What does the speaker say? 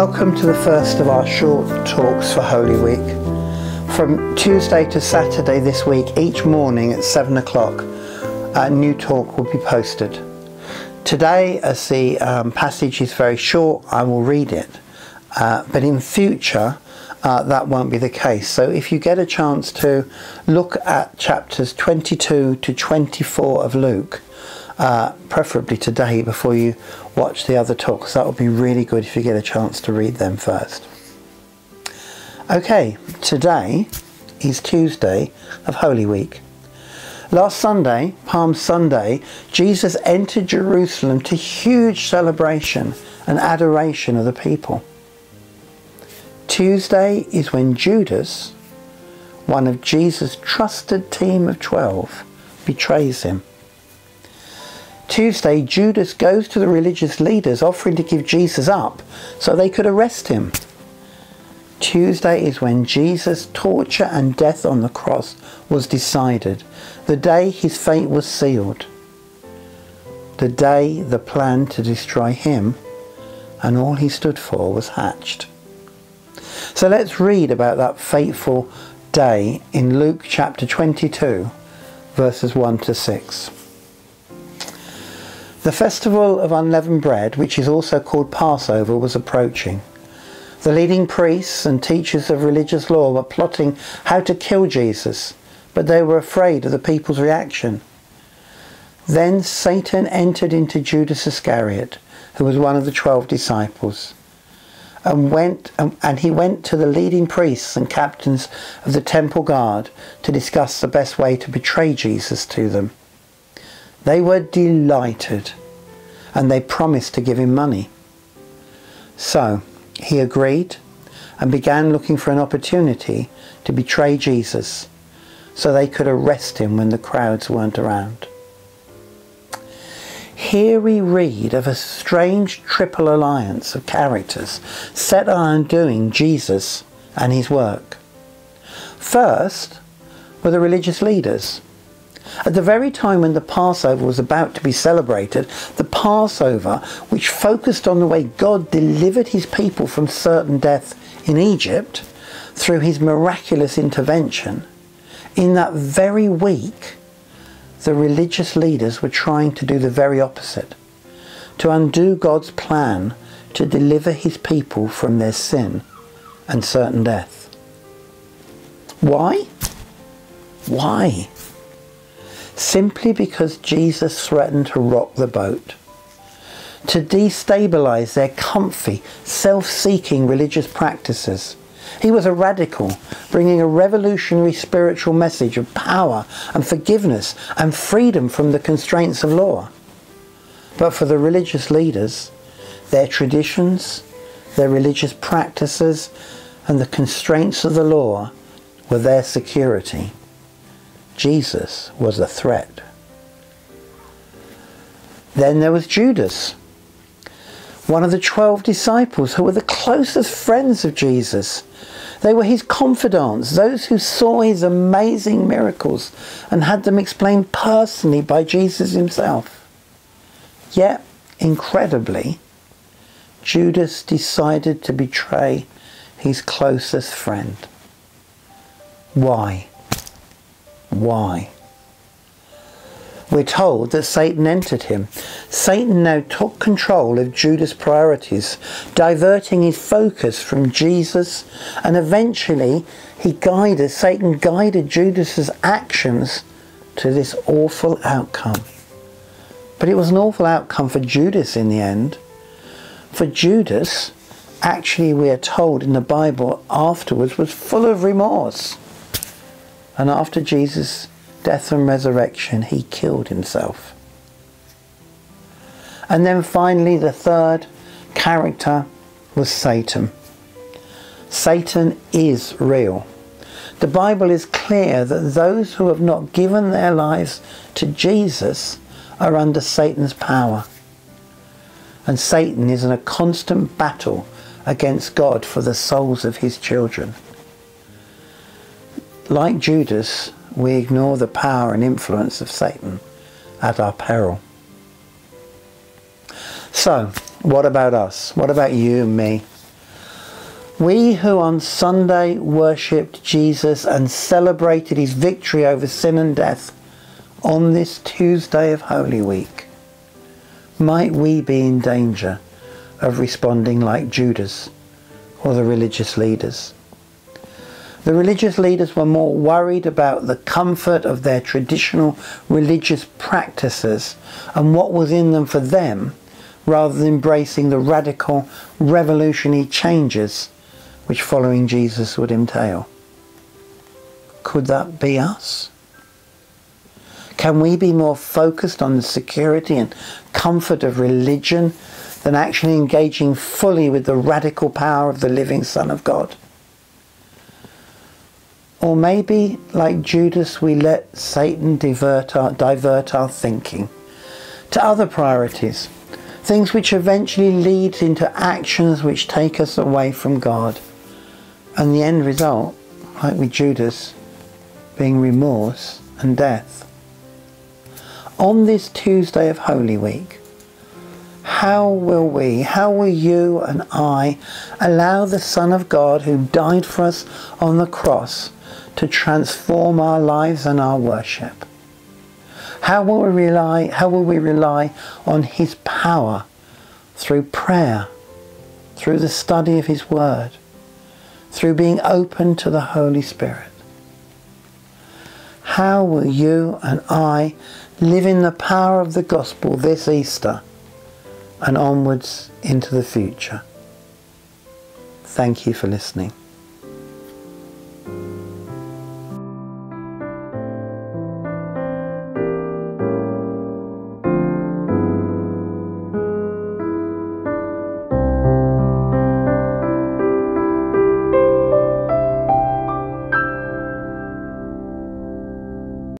Welcome to the first of our short talks for Holy Week. From Tuesday to Saturday this week, each morning at 7 o'clock, a new talk will be posted. Today, as the passage is very short, I will read it. But in future, that won't be the case. So if you get a chance to look at chapters 22 to 24 of Luke, preferably today before you watch the other talks, that would be really good if you get a chance to read them first. Okay, today is Tuesday of Holy Week. Last Sunday, Palm Sunday, Jesus entered Jerusalem to huge celebration and adoration of the people. Tuesday is when Judas, one of Jesus' trusted team of 12, betrays him. Tuesday, Judas goes to the religious leaders offering to give Jesus up so they could arrest him. Tuesday is when Jesus' torture and death on the cross was decided, the day his fate was sealed, the day the plan to destroy him and all he stood for was hatched. So let's read about that fateful day in Luke chapter 22, verses 1 to 6. The festival of unleavened bread, which is also called Passover, was approaching. The leading priests and teachers of religious law were plotting how to kill Jesus, but they were afraid of the people's reaction. Then Satan entered into Judas Iscariot, who was one of the 12 disciples, and he went to the leading priests and captains of the temple guard to discuss the best way to betray Jesus to them. They were delighted, and they promised to give him money. So he agreed and began looking for an opportunity to betray Jesus so they could arrest him when the crowds weren't around. Here we read of a strange triple alliance of characters set on undoing Jesus and his work. First were the religious leaders. At the very time when the Passover was about to be celebrated, the Passover, which focused on the way God delivered his people from certain death in Egypt through his miraculous intervention, in that very week, the religious leaders were trying to do the very opposite, to undo God's plan to deliver his people from their sin and certain death. Why? Why? Simply because Jesus threatened to rock the boat, to destabilize their comfy, self-seeking religious practices. He was a radical, bringing a revolutionary spiritual message of power and forgiveness and freedom from the constraints of law. But for the religious leaders, their traditions, their religious practices, and the constraints of the law were their security. Jesus was a threat. Then there was Judas, one of the 12 disciples who were the closest friends of Jesus. They were his confidants, those who saw his amazing miracles and had them explained personally by Jesus himself. Yet, incredibly, Judas decided to betray his closest friend. Why? Why? We're told that Satan entered him. Satan now took control of Judas' priorities, diverting his focus from Jesus, and eventually Satan guided Judas's actions to this awful outcome. But it was an awful outcome for Judas in the end. For Judas, actually we are told in the Bible afterwards, was full of remorse. And after Jesus' death and resurrection, he killed himself. And then finally, the third character was Satan. Satan is real. The Bible is clear that those who have not given their lives to Jesus are under Satan's power. And Satan is in a constant battle against God for the souls of his children. Like Judas, we ignore the power and influence of Satan at our peril. So, what about us? What about you and me? We who on Sunday worshipped Jesus and celebrated his victory over sin and death on this Tuesday of Holy Week, might we be in danger of responding like Judas or the religious leaders? The religious leaders were more worried about the comfort of their traditional religious practices and what was in them for them, rather than embracing the radical revolutionary changes which following Jesus would entail. Could that be us? Can we be more focused on the security and comfort of religion than actually engaging fully with the radical power of the living Son of God? Or maybe, like Judas, we let Satan divert our thinking to other priorities, things which eventually lead into actions which take us away from God. And the end result, like with Judas, being remorse and death. On this Tuesday of Holy Week, how will you and I allow the Son of God who died for us on the cross to transform our lives and our worship? How will we rely on his power through prayer, through the study of his word, through being open to the Holy Spirit? How will you and I live in the power of the gospel this Easter and onwards into the future? Thank you for listening.